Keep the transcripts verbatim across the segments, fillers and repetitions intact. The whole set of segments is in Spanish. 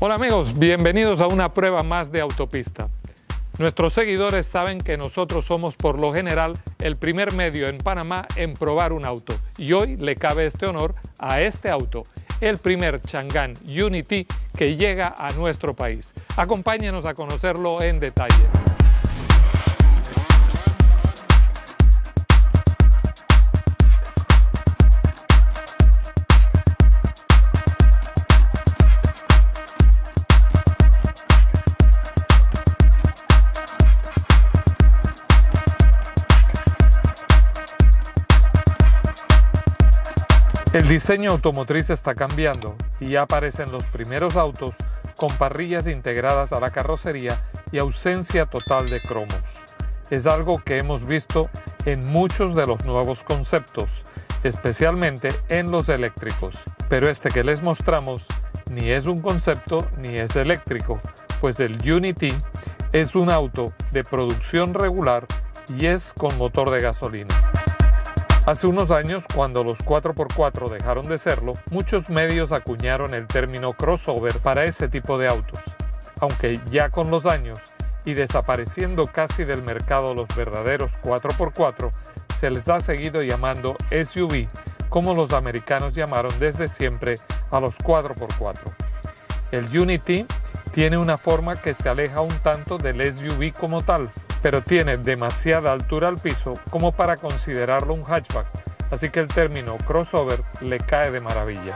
Hola amigos, bienvenidos a una prueba más de autopista. Nuestros seguidores saben que nosotros somos por lo general el primer medio en Panamá en probar un auto y hoy le cabe este honor a este auto, el primer Chang'an Unity que llega a nuestro país. Acompáñenos a conocerlo en detalle. El diseño automotriz está cambiando y ya aparecen los primeros autos con parrillas integradas a la carrocería y ausencia total de cromos. Es algo que hemos visto en muchos de los nuevos conceptos, especialmente en los eléctricos. Pero este que les mostramos ni es un concepto ni es eléctrico, pues el Unity es un auto de producción regular y es con motor de gasolina. Hace unos años, cuando los cuatro por cuatro dejaron de serlo, muchos medios acuñaron el término crossover para ese tipo de autos, aunque ya con los años y desapareciendo casi del mercado los verdaderos cuatro por cuatro, se les ha seguido llamando S U V, como los americanos llamaron desde siempre a los cuatro por cuatro. El Unity tiene una forma que se aleja un tanto del S U V como tal, pero tiene demasiada altura al piso como para considerarlo un hatchback, así que el término crossover le cae de maravilla.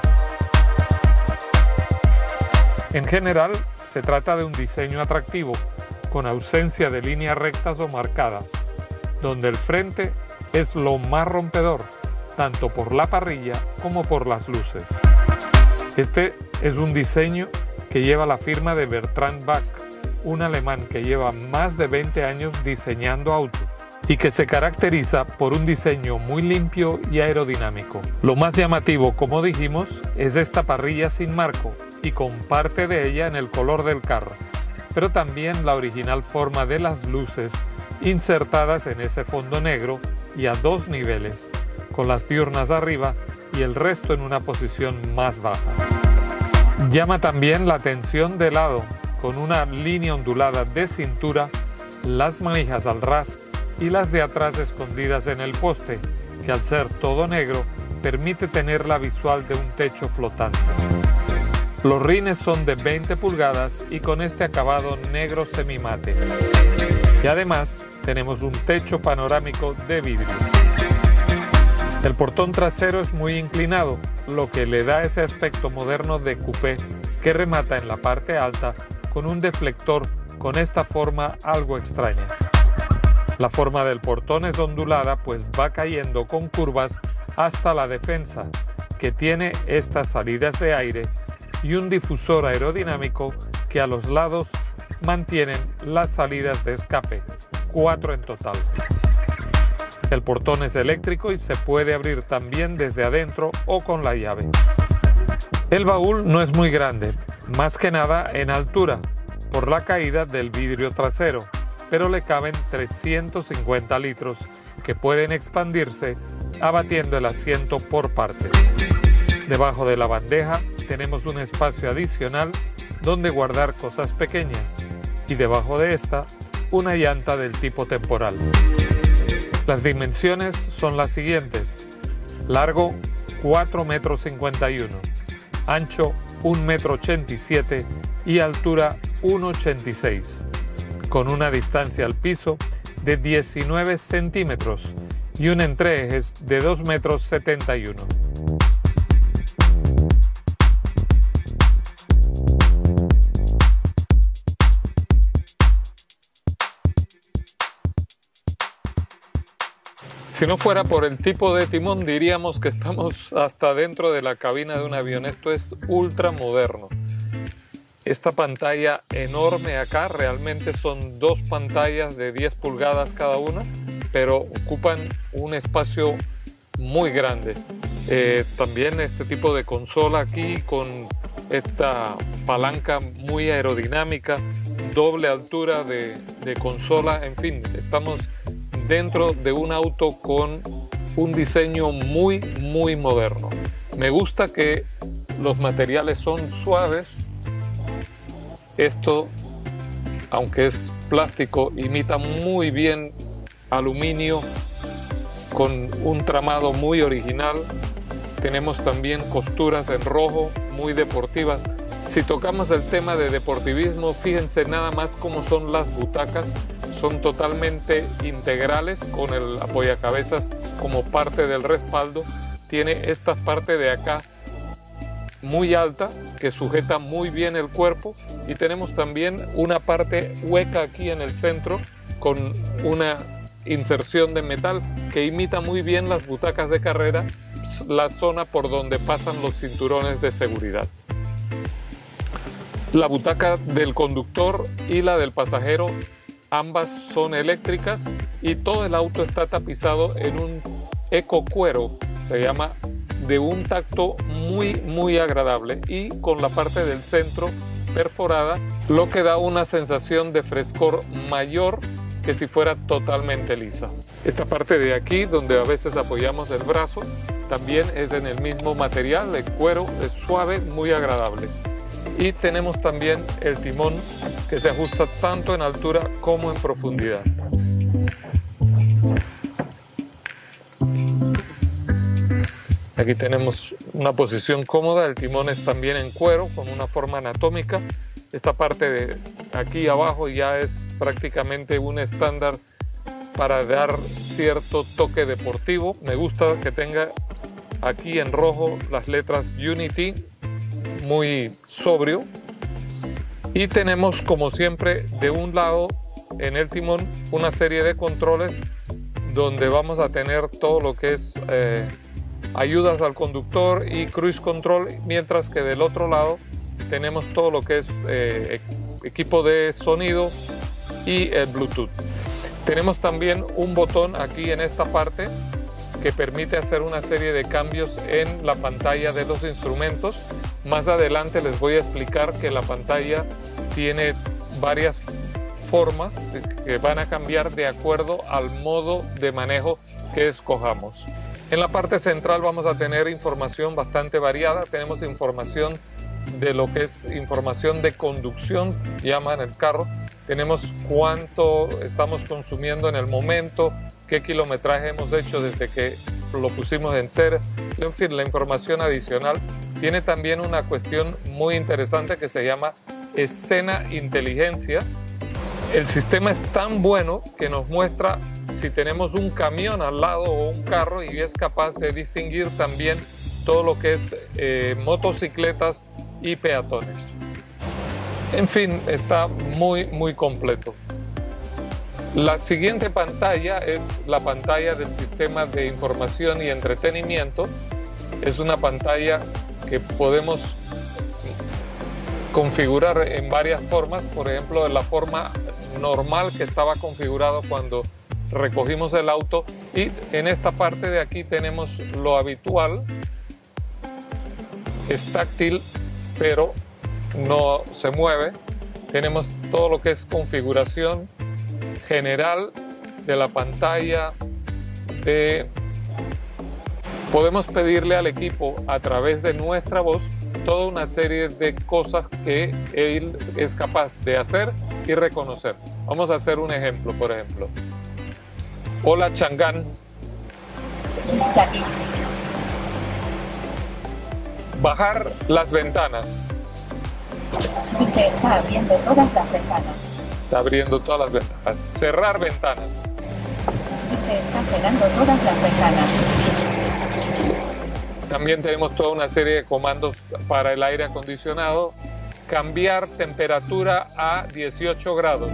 En general, se trata de un diseño atractivo, con ausencia de líneas rectas o marcadas, donde el frente es lo más rompedor, tanto por la parrilla como por las luces. Este es un diseño que lleva la firma de Bertrand Bach, un alemán que lleva más de veinte años diseñando autos y que se caracteriza por un diseño muy limpio y aerodinámico. Lo más llamativo, como dijimos, es esta parrilla sin marco y con parte de ella en el color del carro, pero también la original forma de las luces insertadas en ese fondo negro y a dos niveles, con las diurnas arriba y el resto en una posición más baja. Llama también la atención de lado, con una línea ondulada de cintura, las manijas al ras y las de atrás escondidas en el poste, que al ser todo negro permite tener la visual de un techo flotante. Los rines son de veinte pulgadas y con este acabado negro semimate. Y además tenemos un techo panorámico de vidrio. El portón trasero es muy inclinado, lo que le da ese aspecto moderno de coupé que remata en la parte alta con un deflector con esta forma algo extraña. La forma del portón es ondulada, pues va cayendo con curvas hasta la defensa, que tiene estas salidas de aire y un difusor aerodinámico que a los lados mantienen las salidas de escape, cuatro en total. El portón es eléctrico y se puede abrir también desde adentro o con la llave. El baúl no es muy grande, más que nada en altura, por la caída del vidrio trasero, pero le caben trescientos cincuenta litros que pueden expandirse abatiendo el asiento por partes. Debajo de la bandeja tenemos un espacio adicional donde guardar cosas pequeñas y debajo de esta una llanta del tipo temporal. Las dimensiones son las siguientes: largo cuatro metros cincuenta y uno, ancho un metro ochenta y siete y altura uno metro ochenta y seis, con una distancia al piso de diecinueve centímetros y un entreejes de dos metros setenta y uno. Si no fuera por el tipo de timón, diríamos que estamos hasta dentro de la cabina de un avión. Esto es ultra moderno. Esta pantalla enorme acá, realmente son dos pantallas de diez pulgadas cada una, pero ocupan un espacio muy grande. Eh, también este tipo de consola aquí con esta palanca muy aerodinámica, doble altura de, de consola, en fin, estamos dentro de un auto con un diseño muy, muy moderno. Me gusta que los materiales son suaves Esto, aunque es plástico, imita muy bien aluminio con un tramado muy original. Tenemos también costuras en rojo muy deportivas. Si tocamos el tema de deportivismo, fíjense nada más cómo son las butacas. Son totalmente integrales con el apoyacabezas como parte del respaldo. Tiene esta parte de acá muy alta que sujeta muy bien el cuerpo, y tenemos también una parte hueca aquí en el centro con una inserción de metal que imita muy bien las butacas de carrera, la zona por donde pasan los cinturones de seguridad. La butaca del conductor y la del pasajero, ambas son eléctricas, y todo el auto está tapizado en un eco cuero, se llama, de un tacto muy muy agradable, y con la parte del centro perforada, lo que da una sensación de frescor mayor que si fuera totalmente lisa. Esta parte de aquí, donde a veces apoyamos el brazo, también es en el mismo material, el cuero, es suave, muy agradable. Y tenemos también el timón, que se ajusta tanto en altura como en profundidad. Aquí tenemos una posición cómoda, el timón es también en cuero con una forma anatómica. Esta parte de aquí abajo ya es prácticamente un estándar para dar cierto toque deportivo. Me gusta que tenga aquí en rojo las letras Unity, muy sobrio. Y tenemos, como siempre, de un lado en el timón una serie de controles donde vamos a tener todo lo que es eh, ayudas al conductor y cruise control, mientras que del otro lado tenemos todo lo que es eh, equipo de sonido y el Bluetooth. Tenemos también un botón aquí en esta parte que permite hacer una serie de cambios en la pantalla de los instrumentos. Más adelante les voy a explicar que la pantalla tiene varias formas que van a cambiar de acuerdo al modo de manejo que escojamos. En la parte central vamos a tener información bastante variada. Tenemos información de lo que es información de conducción, llaman el carro. Tenemos cuánto estamos consumiendo en el momento, qué kilometraje hemos hecho desde que lo pusimos en serie, en fin, la información adicional. Tiene también una cuestión muy interesante que se llama escena inteligencia. El sistema es tan bueno que nos muestra si tenemos un camión al lado o un carro, y es capaz de distinguir también todo lo que es eh, motocicletas y peatones. En fin, está muy muy completo. La siguiente pantalla es la pantalla del sistema de información y entretenimiento. Es una pantalla que podemos configurar en varias formas. Por ejemplo, en la forma normal que estaba configurado cuando recogimos el auto, y en esta parte de aquí tenemos lo habitual. Es táctil, pero no se mueve. Tenemos todo lo que es configuración general de la pantalla. De... Podemos pedirle al equipo a través de nuestra voz toda una serie de cosas que él es capaz de hacer y reconocer. Vamos a hacer un ejemplo, por ejemplo. Hola Changán. Bajar las ventanas. Y se está abriendo todas las ventanas. Está abriendo todas las ventanas. Cerrar ventanas. Y se están cerrando todas las ventanas. También tenemos toda una serie de comandos para el aire acondicionado. Cambiar temperatura a dieciocho grados.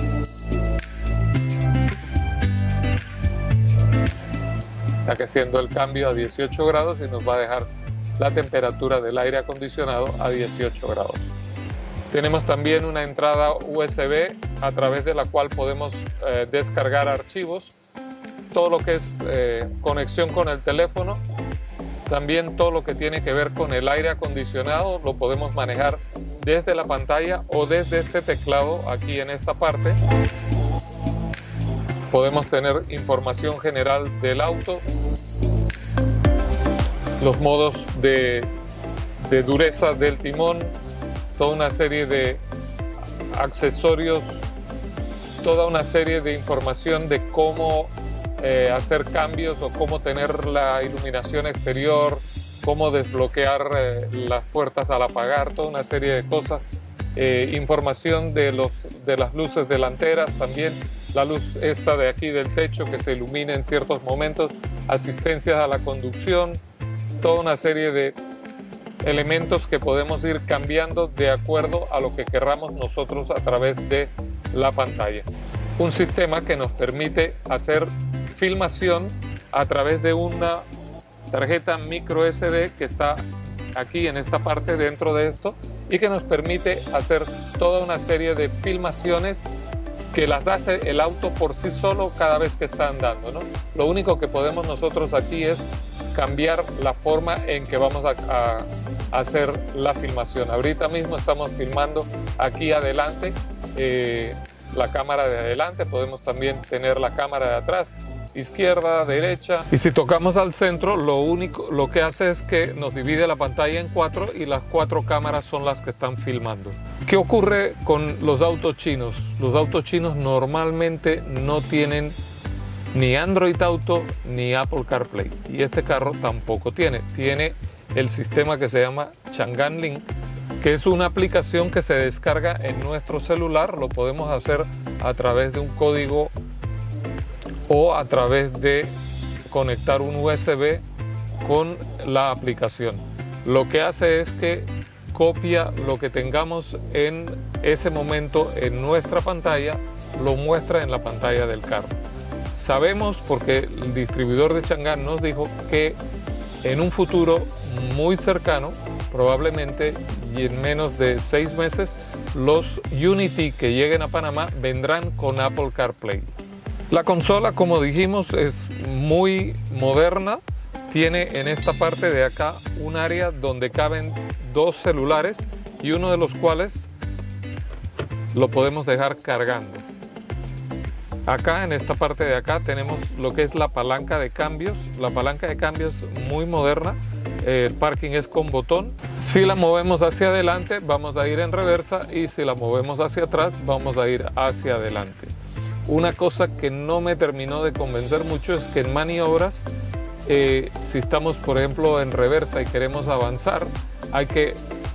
Está haciendo el cambio a dieciocho grados y nos va a dejar la temperatura del aire acondicionado a dieciocho grados. Tenemos también una entrada U S B a través de la cual podemos eh, descargar archivos. Todo lo que es eh, conexión con el teléfono. También todo lo que tiene que ver con el aire acondicionado lo podemos manejar desde la pantalla o desde este teclado aquí en esta parte. Podemos tener información general del auto, los modos de, de dureza del timón, toda una serie de accesorios, toda una serie de información de cómo eh, hacer cambios o cómo tener la iluminación exterior, cómo desbloquear eh, las puertas al apagar, toda una serie de cosas. Eh, información de, los, de las luces delanteras también, la luz esta de aquí del techo que se ilumina en ciertos momentos, asistencias a la conducción, toda una serie de elementos que podemos ir cambiando de acuerdo a lo que querramos nosotros a través de la pantalla. Un sistema que nos permite hacer filmación a través de una tarjeta micro S D que está aquí en esta parte dentro de esto y que nos permite hacer toda una serie de filmaciones que las hace el auto por sí solo cada vez que está andando, ¿no? Lo único que podemos nosotros aquí es cambiar la forma en que vamos a, a, a hacer la filmación. Ahorita mismo estamos filmando aquí adelante, eh, la cámara de adelante, podemos también tener la cámara de atrás, izquierda, derecha, y si tocamos al centro, lo único lo que hace es que nos divide la pantalla en cuatro y las cuatro cámaras son las que están filmando. ¿Qué ocurre con los autos chinos? Los autos chinos normalmente no tienen ni Android Auto ni Apple CarPlay, y este carro tampoco tiene. Tiene el sistema que se llama Chang'an Link, que es una aplicación que se descarga en nuestro celular. Lo podemos hacer a través de un código o a través de conectar un U S B con la aplicación. Lo que hace es que copia lo que tengamos en ese momento en nuestra pantalla, lo muestra en la pantalla del carro. Sabemos, porque el distribuidor de Chang'an nos dijo, que en un futuro muy cercano, probablemente y en menos de seis meses, los Unity que lleguen a Panamá vendrán con Apple CarPlay. La consola, como dijimos, es muy moderna. Tiene en esta parte de acá un área donde caben dos celulares y uno de los cuales lo podemos dejar cargando. Acá en esta parte de acá tenemos lo que es la palanca de cambios. La palanca de cambios muy moderna. El parking es con botón. Si la movemos hacia adelante vamos a ir en reversa, y si la movemos hacia atrás vamos a ir hacia adelante. Una cosa que no me terminó de convencer mucho es que en maniobras, eh, si estamos por ejemplo en reversa y queremos avanzar, hay que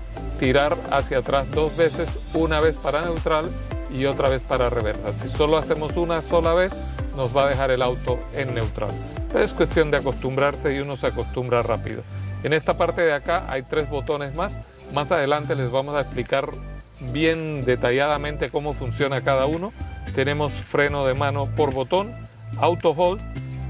tirar hacia atrás dos veces, una vez para neutral y otra vez para reversa. Si solo hacemos una sola vez, nos va a dejar el auto en neutral. Es cuestión de acostumbrarse y uno se acostumbra rápido. En esta parte de acá hay tres botones más. Más adelante les vamos a explicar bien detalladamente cómo funciona cada uno. Tenemos freno de mano por botón, auto hold,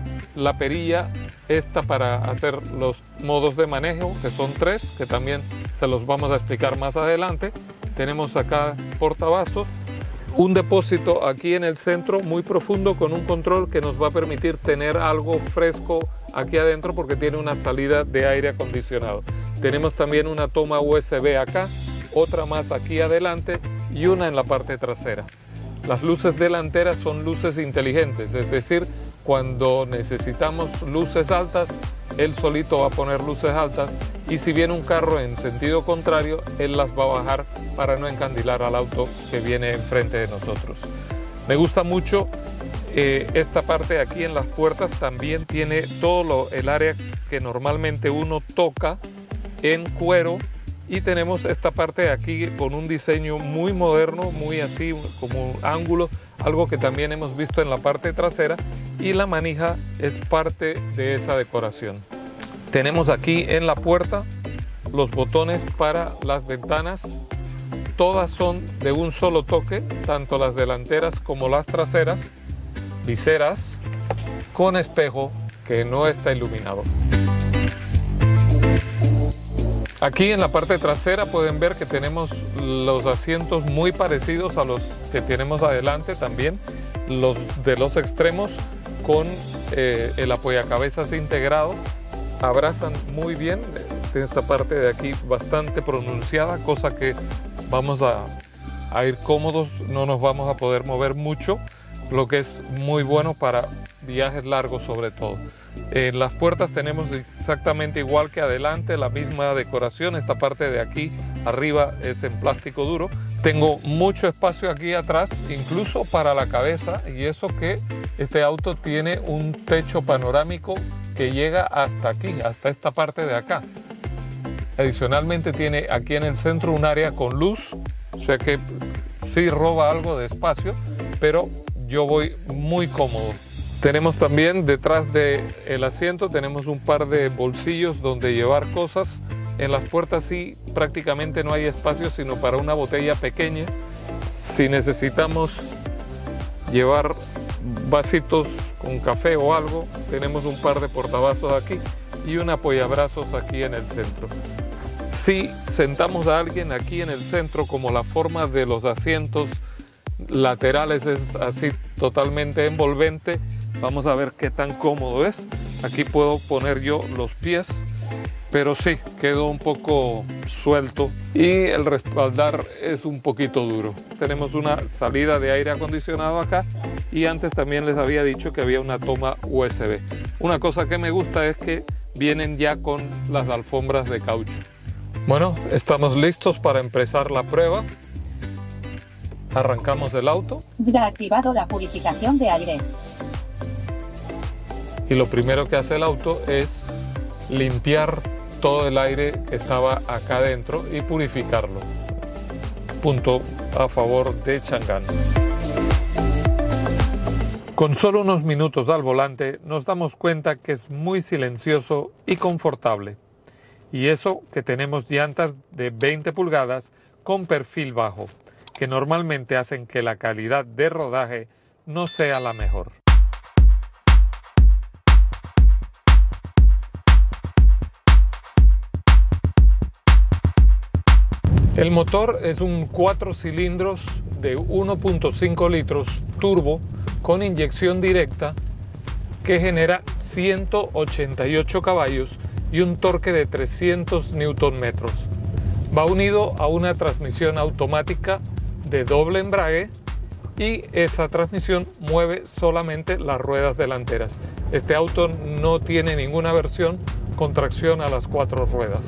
la perilla esta para hacer los modos de manejo, que son tres, que también se los vamos a explicar más adelante. Tenemos acá portavasos, un depósito aquí en el centro muy profundo con un control que nos va a permitir tener algo fresco aquí adentro porque tiene una salida de aire acondicionado. Tenemos también una toma U S B acá, otra más aquí adelante y una en la parte trasera. Las luces delanteras son luces inteligentes, es decir, cuando necesitamos luces altas, él solito va a poner luces altas, y si viene un carro en sentido contrario, él las va a bajar para no encandilar al auto que viene enfrente de nosotros. Me gusta mucho eh, esta parte de aquí en las puertas. También tiene todo lo, el área que normalmente uno toca en cuero. Y tenemos esta parte de aquí con un diseño muy moderno, muy así como ángulo, algo que también hemos visto en la parte trasera, y la manija es parte de esa decoración. Tenemos aquí en la puerta los botones para las ventanas. Todas son de un solo toque, tanto las delanteras como las traseras, viseras con espejo que no está iluminado. Aquí en la parte trasera pueden ver que tenemos los asientos muy parecidos a los que tenemos adelante también, los de los extremos con eh, el apoyacabezas integrado. Abrazan muy bien, tiene esta parte de aquí bastante pronunciada, cosa que vamos a, a ir cómodos, no nos vamos a poder mover mucho, lo que es muy bueno para viajes largos sobre todo. En las puertas tenemos exactamente igual que adelante, la misma decoración. Esta parte de aquí arriba es en plástico duro, Tengo mucho espacio aquí atrás, incluso para la cabeza, y eso que este auto tiene un techo panorámico que llega hasta aquí, hasta esta parte de acá. Adicionalmente tiene aquí en el centro un área con luz, o sea que sí roba algo de espacio, pero yo voy muy cómodo. Tenemos también detrás del asiento, tenemos un par de bolsillos donde llevar cosas. En las puertas sí prácticamente no hay espacio sino para una botella pequeña. Si necesitamos llevar vasitos con café o algo, tenemos un par de portavasos aquí y un apoyabrazos aquí en el centro. Si sentamos a alguien aquí en el centro, como la forma de los asientos laterales es así totalmente envolvente, vamos a ver qué tan cómodo es. Aquí puedo poner yo los pies, pero sí, quedó un poco suelto y el respaldar es un poquito duro. Tenemos una salida de aire acondicionado acá y antes también les había dicho que había una toma U S B. Una cosa que me gusta es que vienen ya con las alfombras de caucho. Bueno, estamos listos para empezar la prueba. Arrancamos el auto. Ya ha activado la purificación de aire. Y lo primero que hace el auto es limpiar todo el aire que estaba acá adentro y purificarlo. Punto a favor de Chang'an. Con solo unos minutos al volante nos damos cuenta que es muy silencioso y confortable. Y eso que tenemos llantas de veinte pulgadas con perfil bajo, que normalmente hacen que la calidad de rodaje no sea la mejor. El motor es un cuatro cilindros de uno punto cinco litros turbo con inyección directa que genera ciento ochenta y ocho caballos y un torque de trescientos newton metros. Va unido a una transmisión automática de doble embrague y esa transmisión mueve solamente las ruedas delanteras. Este auto no tiene ninguna versión con tracción a las cuatro ruedas.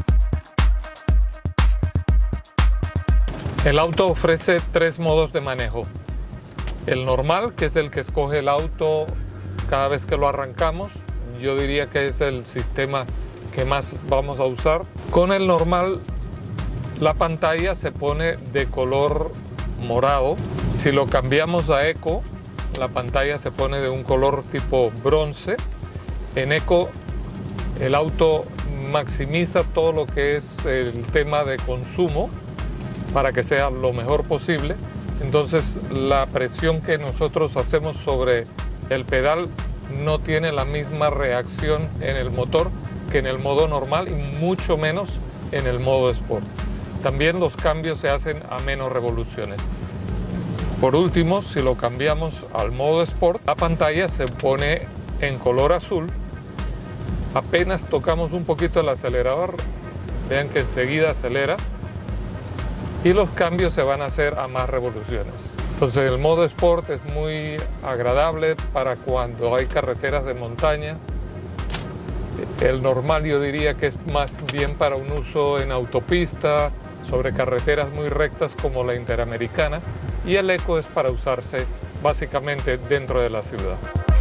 El auto ofrece tres modos de manejo. El normal, que es el que escoge el auto cada vez que lo arrancamos. Yo diría que es el sistema que más vamos a usar. Con el normal, la pantalla se pone de color morado. Si lo cambiamos a Eco, la pantalla se pone de un color tipo bronce. En Eco, el auto maximiza todo lo que es el tema de consumo para que sea lo mejor posible. Entonces la presión que nosotros hacemos sobre el pedal no tiene la misma reacción en el motor que en el modo normal y mucho menos en el modo Sport. También los cambios se hacen a menos revoluciones. Por último, si lo cambiamos al modo Sport, la pantalla se pone en color azul. Apenas tocamos un poquito el acelerador, vean que enseguida acelera. Y los cambios se van a hacer a más revoluciones. Entonces el modo Sport es muy agradable para cuando hay carreteras de montaña. El normal yo diría que es más bien para un uso en autopista, sobre carreteras muy rectas como la Interamericana. Y el Eco es para usarse básicamente dentro de la ciudad.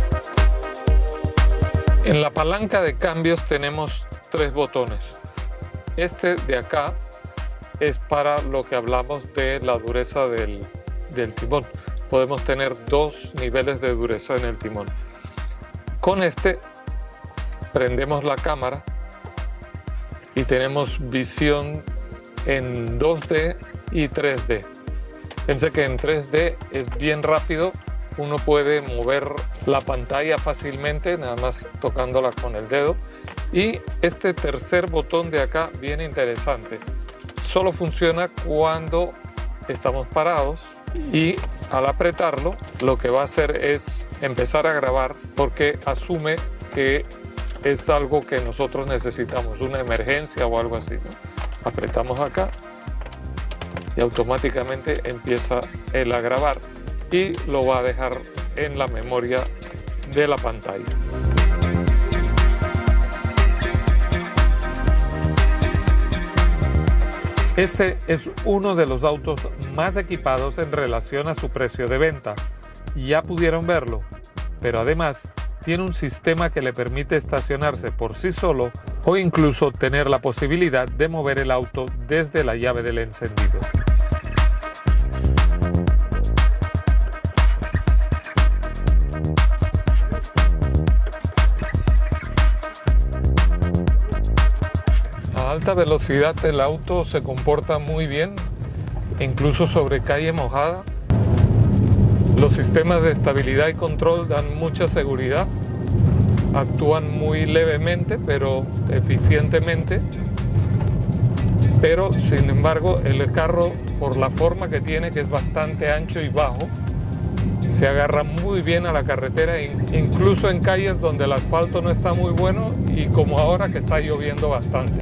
En la palanca de cambios tenemos tres botones. Este de acá es para lo que hablamos de la dureza del, del timón. Podemos tener dos niveles de dureza en el timón. Con este prendemos la cámara y tenemos visión en dos D y tres D. Pensé que en tres D es bien rápido, uno puede mover la pantalla fácilmente, nada más tocándola con el dedo. Y este tercer botón de acá, bien interesante. Solo funciona cuando estamos parados y al apretarlo lo que va a hacer es empezar a grabar porque asume que es algo que nosotros necesitamos, una emergencia o algo así, ¿no? Apretamos acá y automáticamente empieza él a grabar y lo va a dejar en la memoria de la pantalla. Este es uno de los autos más equipados en relación a su precio de venta. Ya pudieron verlo, pero además tiene un sistema que le permite estacionarse por sí solo o incluso tener la posibilidad de mover el auto desde la llave del encendido. A alta velocidad el auto se comporta muy bien, incluso sobre calle mojada. Los sistemas de estabilidad y control dan mucha seguridad, actúan muy levemente pero eficientemente, pero sin embargo el carro, por la forma que tiene, que es bastante ancho y bajo, se agarra muy bien a la carretera, incluso en calles donde el asfalto no está muy bueno y como ahora que está lloviendo bastante.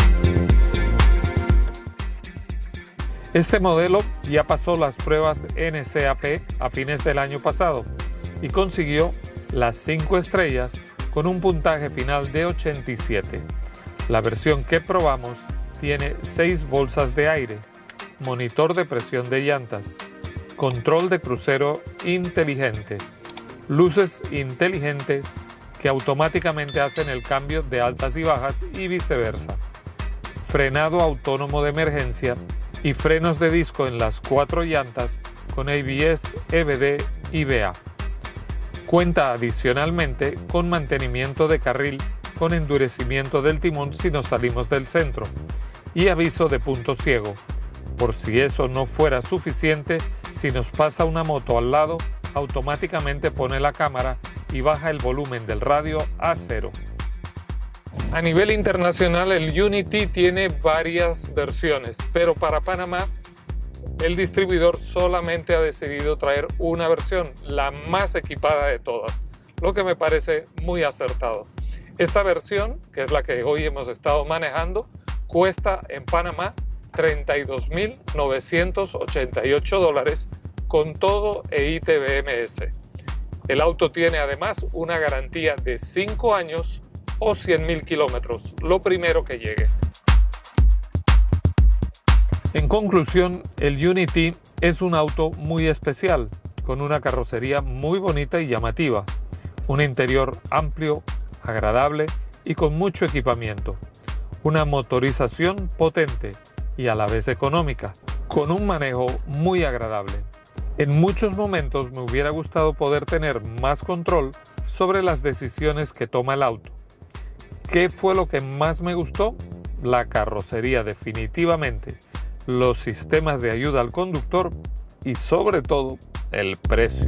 Este modelo ya pasó las pruebas N C A P a fines del año pasado y consiguió las cinco estrellas con un puntaje final de ochenta y siete. La versión que probamos tiene seis bolsas de aire, monitor de presión de llantas, control de crucero inteligente, luces inteligentes que automáticamente hacen el cambio de altas y bajas y viceversa, frenado autónomo de emergencia y frenos de disco en las cuatro llantas con A B S, E B D y B A. Cuenta adicionalmente con mantenimiento de carril con endurecimiento del timón si nos salimos del centro y aviso de punto ciego. Por si eso no fuera suficiente, si nos pasa una moto al lado, automáticamente pone la cámara y baja el volumen del radio a cero. A nivel internacional, el Unity tiene varias versiones, pero para Panamá el distribuidor solamente ha decidido traer una versión, la más equipada de todas, lo que me parece muy acertado. Esta versión, que es la que hoy hemos estado manejando, cuesta en Panamá treinta y dos mil novecientos ochenta y ocho dólares con todo e I T B M S. El auto tiene además una garantía de cinco años o cien mil kilómetros, lo primero que llegue. En conclusión, el Unity es un auto muy especial, con una carrocería muy bonita y llamativa, un interior amplio, agradable y con mucho equipamiento, una motorización potente y a la vez económica, con un manejo muy agradable. En muchos momentos me hubiera gustado poder tener más control sobre las decisiones que toma el auto. ¿Qué fue lo que más me gustó? La carrocería definitivamente, los sistemas de ayuda al conductor y sobre todo el precio.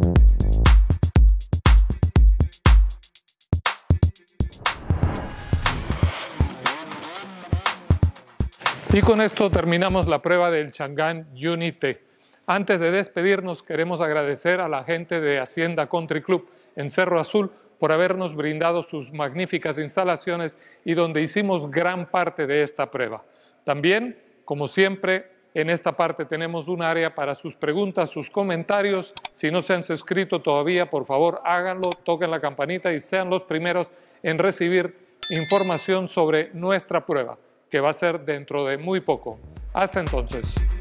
Y con esto terminamos la prueba del Chang'an Unity. Antes de despedirnos, queremos agradecer a la gente de Hacienda Country Club en Cerro Azul por habernos brindado sus magníficas instalaciones y donde hicimos gran parte de esta prueba. También, como siempre, en esta parte tenemos un área para sus preguntas, sus comentarios. Si no se han suscrito todavía, por favor háganlo, toquen la campanita y sean los primeros en recibir información sobre nuestra prueba, que va a ser dentro de muy poco. Hasta entonces.